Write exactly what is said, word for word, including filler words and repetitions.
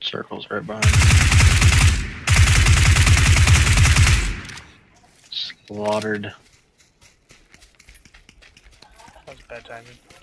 Circle's right behind. Slaughtered. That was bad timing.